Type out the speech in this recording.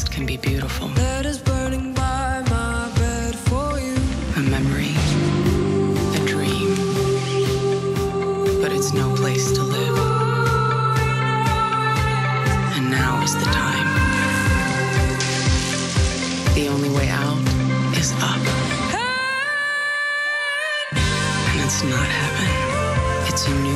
past can be beautiful. Letters burning by my bed for you. A memory, a dream, but it's no place to live. And now is the time. The only way out is up. And it's not heaven, it's a new